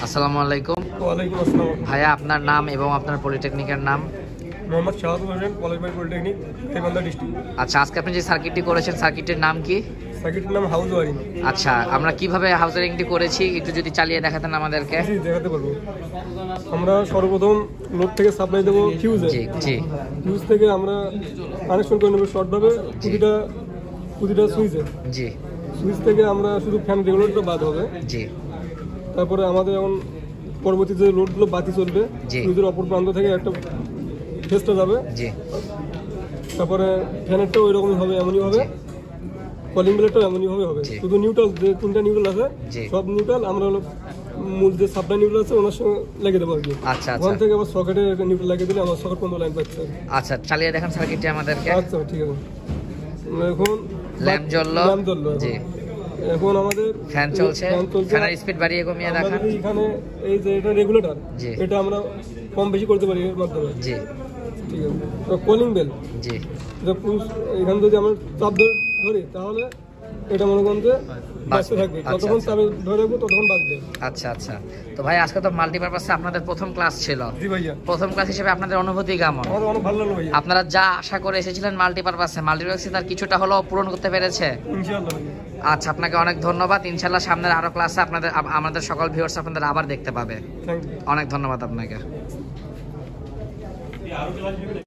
আসসালামু আলাইকুম। ওয়ালাইকুম আসসালাম। ভাইয়া আপনার নাম এবং আপনার পলিটেকনিকের নাম? Mohammad Shahadul Hossain, polytechnic Gaibandha district. আচ্ছা, আজকে আপনি যে সার্কিটটি করেছেন সার্কিটের নাম কি? সার্কিটের নাম হাউস ওয়ারিং। আচ্ছা, আমরা কিভাবে হাউস ওয়ারিংটি করেছি একটু যদি চালিয়ে দেখাতেন আমাদেরকে। জি, দেখাতে পারবো। আমরা সর্বপ্রথম লোড থেকে সাপ্লাই দেবো ফিউজে। জি জি। ফিউজ থেকে আমরা কানেকশন করে নেবো শর্টভাবে প্রতিটা সুইচে। জি। সুইচ থেকে আমরা শুধু ফ্যান রেগুলেটরটা বাদ হবে। জি। তারপরে আমাদের এখন পরবর্তী যে লোডগুলো বাতি চলবে সুইচের অপর প্রান্ত থেকে একটা ফেসটা যাবে। জি। তারপরে ফ্যানেরটাও ওই রকমই হবে, এমনই হবে। কলিং বেলটাও এমনই হবে। শুধু নিউট্রাল যে তিনটা নিউট্রাল আছে সব নিউট্রাল আমরা হলো মূল যে সাপ্লাই নিউট্রাল আছে ওনার সঙ্গে লাগিয়ে দেবো আর কি। আচ্ছা ওখান থেকে আবার সকেটে নিউট্রাল লাগিয়ে দিলে আমার সকেট পর্যন্ত লাইন পাচ্ছে। আচ্ছা, চালিয়ে দেখেন সার্কিটটি আমাদেরকে। আচ্ছা, ঠিক আছে। এখন ল্যাম্প জ্বললো। জি। এখন আমাদের ফ্যান চলছে। ফ্যানের স্পিড বাড়িয়ে কমিয়ে দেখান। এখানে এই যে এটা রেগুলেটর, এটা আমরা কম বেশি করতে পারি এর মাধ্যমে। জি, ঠিক আছে। তো কলিং বেল, জি, এটা এখানে যদি আমরা চাপ ধরি তাহলে এটা মনে করেন যে বাজতে থাকবে। যতক্ষণ চাপে ধরে রাখবো ততক্ষণ বাজবে। আচ্ছা আচ্ছা। তো ভাই আজকে তো মাল্টিপারপাসে আপনাদের প্রথম ক্লাস ছিল। জি ভাইয়া। প্রথম ক্লাস হিসেবে আপনাদের অনুভূতি কেমন? আমাদের অনেক ভালো লাগলো ভাইয়া। আপনারা যা আশা করে এসেছিলেন মাল্টিপারপাসে তার কিছুটা হলেও পূরণ করতে পেরেছে? ইনশাআল্লাহ ভাইয়া। আচ্ছা, আপনাকে অনেক ধন্যবাদ। ইনশাআল্লাহ সামনের আরো ক্লাসে আমাদের সকল ভিউয়ার্স আপনাদের আবার দেখতে পাবে। Thank you. অনেক ধন্যবাদ আপনাকে।